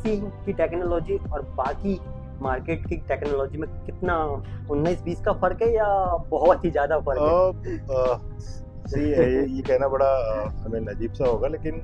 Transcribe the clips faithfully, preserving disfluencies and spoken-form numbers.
सी की टेक्नोलॉजी और बाकी मार्केट की टेक्नोलॉजी में कितना उन्नीस बीस का फर्क है या बहुत ही ज्यादा फर्क है? सी ये ये कहना बड़ा हमें अजीब सा होगा, लेकिन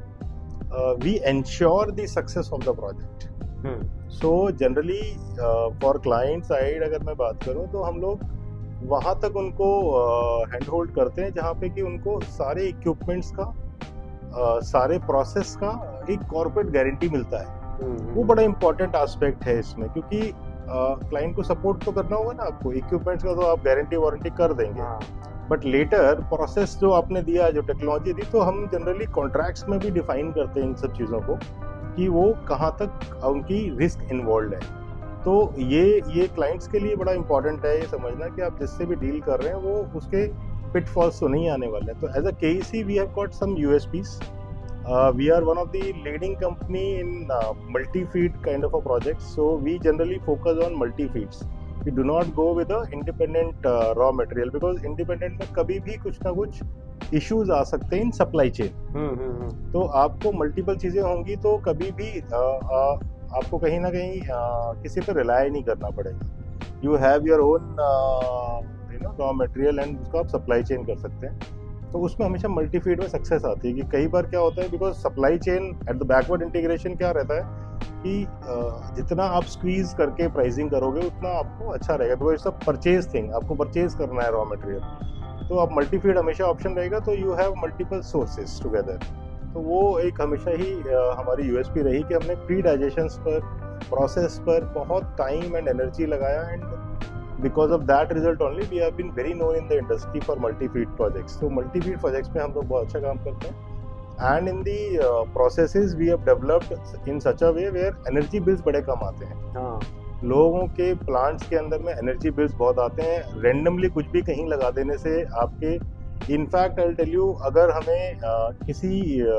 we ensure the success of the project. So generally for client side अगर मैं बात करूं तो हम लोग वहाँ तक उनको हैंड uh, होल्ड करते हैं जहाँ पे कि उनको सारे इक्विपमेंट्स का uh, सारे प्रोसेस का एक कॉर्पोरेट गारंटी मिलता है। वो बड़ा इंपॉर्टेंट एस्पेक्ट है इसमें, क्योंकि क्लाइंट uh, को सपोर्ट तो करना होगा ना आपको। इक्विपमेंट्स का तो आप गारंटी वारंटी कर देंगे, बट लेटर प्रोसेस जो आपने दिया, जो टेक्नोलॉजी दी, तो हम जनरली कॉन्ट्रैक्ट्स में भी डिफाइन करते हैं इन सब चीज़ों को कि वो कहाँ तक उनकी रिस्क इन्वॉल्व है। तो ये ये क्लाइंट्स के लिए बड़ा इंपॉर्टेंट है ये समझना कि आप जिससे भी डील कर रहे हैं वो उसके पिटफॉल्स तो नहीं आने वाले हैं। तो as a KEC we have got some USPs. We are one of the leading company in multi feed kind of a project, so we generally focus on multi feeds. We do not go with a independent uh, raw material because independent में कभी भी कुछ ना कुछ issues आ सकते हैं in supply chain। तो आपको multiple चीज़ें होंगी तो कभी भी आ, आ, आपको कहीं ना कहीं आ, किसी पर rely नहीं करना पड़ेगा। You have your own uh, you know raw material and उसको आप supply chain कर सकते हैं। तो उसमें हमेशा मल्टी फीड में सक्सेस आती है कि कई बार क्या होता है, because supply chain at the backward integration क्या रहता है कि जितना आप स्क्वीज करके प्राइसिंग करोगे उतना आपको अच्छा रहेगा, because it's a purchase thing, आपको परचेज करना है रॉ मटेरियल। तो आप मल्टी फीड हमेशा ऑप्शन रहेगा, तो you have multiple sources together. तो वो एक हमेशा ही हमारी यूएसपी रही कि हमने प्री डाइजेशंस पर, प्रोसेस पर बहुत टाइम एंड एनर्जी लगाया, and because of that result only we have been very known in the industry for multi-feed projects। So multi-feed projects में हम लोग बहुत अच्छा काम करते हैं, and in the uh, processes we have developed in such a way where energy bills बड़े कम आते हैं। हाँ। लोगों के प्लांट्स के अंदर में एनर्जी बिल्स बहुत आते हैं, रेंडमली कुछ भी कहीं लगा देने से आपके, in fact I will tell you, अगर हमें uh, किसी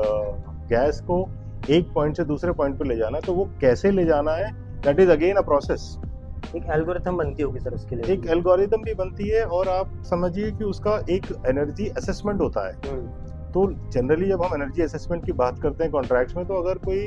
गैस uh, को एक पॉइंट से दूसरे पॉइंट पे ले जाना है तो वो कैसे ले जाना है, that is again a process. एक एल्गोरिथम बनती होगी सर उसके लिए? एक एल्गोरिथम भी बनती है, और आप समझिए कि उसका एक एनर्जी असेसमेंट होता है। तो जनरली जब हम एनर्जी असेसमेंट की बात करते हैं कॉन्ट्रैक्ट्स में, तो अगर कोई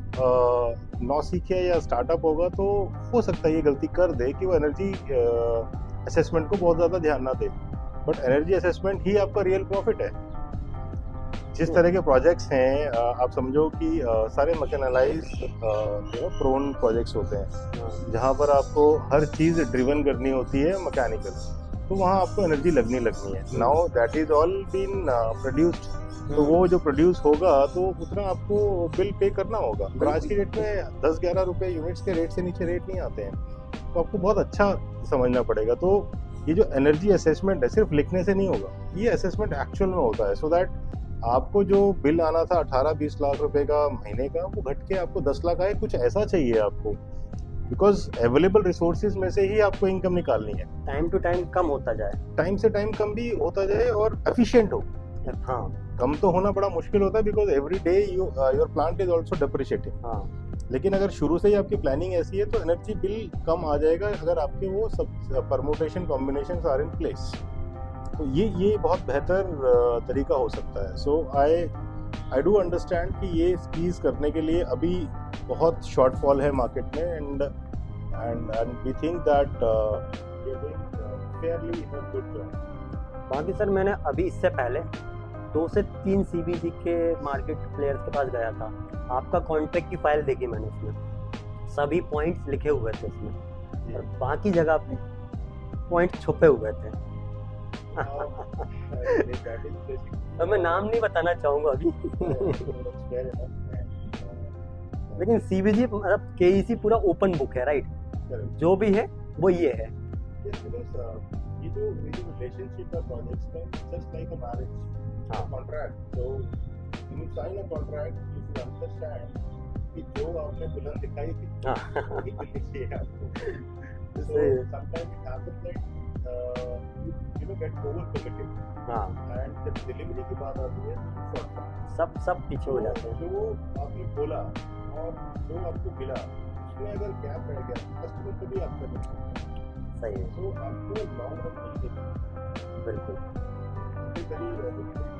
नौ सीखे या स्टार्टअप होगा तो हो सकता है ये गलती कर दे कि वो एनर्जी असेसमेंट को बहुत ज़्यादा ध्यान ना दे, बट एनर्जी असेसमेंट ही आपका रियल प्रॉफिट है। जिस तरह के प्रोजेक्ट्स हैं, आप समझो कि सारे मैकेनालाइज प्रोन प्रोजेक्ट्स होते हैं जहाँ पर आपको हर चीज़ ड्रिवन करनी होती है मैकेनिकल, तो वहाँ आपको एनर्जी लगनी लगनी है। Now that is all been produced, तो वो जो प्रोड्यूस होगा तो उतना आपको बिल पे करना होगा। और आज की डेट में दस ग्यारह रुपए यूनिट्स के रेट से नीचे रेट नहीं आते हैं, तो आपको बहुत अच्छा समझना पड़ेगा। तो ये जो एनर्जी असेसमेंट है सिर्फ लिखने से नहीं होगा, ये असेसमेंट एक्चुअल में होता है, सो दैट आपको जो बिल आना था अठारह बीस लाख रुपए का महीने का, वो घट के आपको दस लाख आए, कुछ ऐसा चाहिए आपको, बिकॉज अवेलेबल रिसोर्सेज में से ही आपको इनकम निकालनी है। टाइम टू टाइम कम होता जाए, टाइम से टाइम कम भी होता जाए और एफिशिएंट हो। हाँ, कम तो होना बड़ा मुश्किल होता है because every day you your plant is also depreciating. हाँ, लेकिन अगर शुरू से ही आपकी प्लानिंग ऐसी है तो एनर्जी बिल कम आ जाएगा, अगर आपके वो सब permutation combinations are in place. तो ये ये बहुत बेहतर तरीका हो सकता है। सो आई आई डू अंडरस्टैंड कि ये स्कीज करने के लिए अभी बहुत शॉर्टफॉल है मार्केट में, and and and we think that we are doing fairly in a good job. बाकी सर मैंने अभी इससे पहले दो से तीन सीबीजी के मार्केट प्लेयर्स के पास गया था, आपका कॉन्ट्रैक्ट की फाइल देखी मैंने, उसमें सभी पॉइंट्स लिखे हुए थे उसमें, और बाकी जगह पे पॉइंट छुपे हुए थे। तो मैं नाम नहीं बताना चाहूंगा अभी लेकिन सीबीजी मतलब केईसी पूरा ओपन बुक है, राइट? जो भी है वो ये है। ये जो रिलेशनशिप है प्रोजेक्ट्स का, just like a marriage contract. So when you sign a contract you should understand कि जो आपने दुल्हन दिखाई थी वही मिलनी चाहिए आपको। So sometimes it happens that you you know get over committed, हाँ, and जब डिलीवरी की बात आती है सब सब पीछे हो जाते हैं। जो आपने बोला और जो आपको मिला उसमें अगर गैप रह गया कस्टमर को भी आपसे मिल सकता है। सही है, तो आपको लॉन्ग रन में देखना बिल्कुल।